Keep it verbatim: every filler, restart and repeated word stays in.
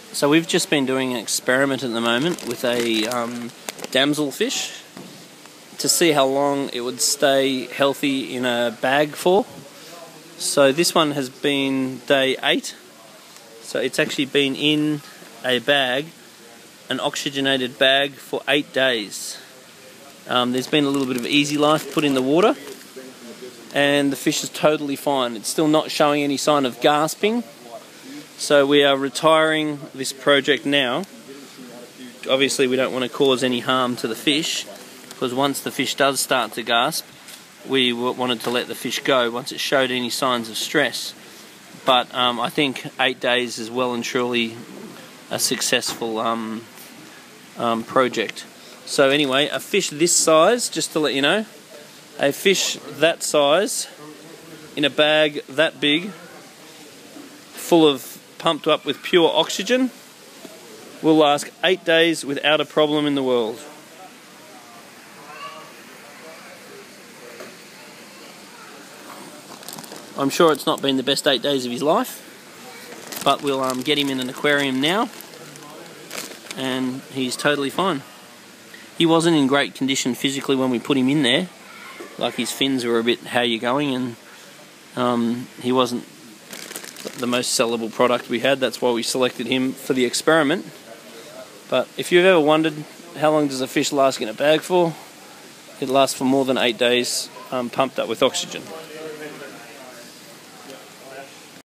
So we've just been doing an experiment at the moment with a um, damselfish to see how long it would stay healthy in a bag for. So this one has been day eight. So it's actually been in a bag, an oxygenated bag, for eight days. Um, there's been a little bit of Easy Life put in the water, and the fish is totally fine. It's still not showing any sign of gasping. So we are retiring this project now. Obviously we don't want to cause any harm to the fish, because once the fish does start to gasp, we wanted to let the fish go once it showed any signs of stress. But um, I think eight days is well and truly a successful um, um, project. So anyway, a fish this size, just to let you know, a fish that size in a bag that big, full of pumped up with pure oxygen, will last eight days without a problem in the world. I'm sure it's not been the best eight days of his life, but we'll um, get him in an aquarium now, and he's totally fine. He wasn't in great condition physically when we put him in there. Like, his fins were a bit how you going, and um, he wasn't the most sellable product we had. That's why we selected him for the experiment. But if you've ever wondered how long does a fish last in a bag for, it lasts for more than eight days um, pumped up with oxygen.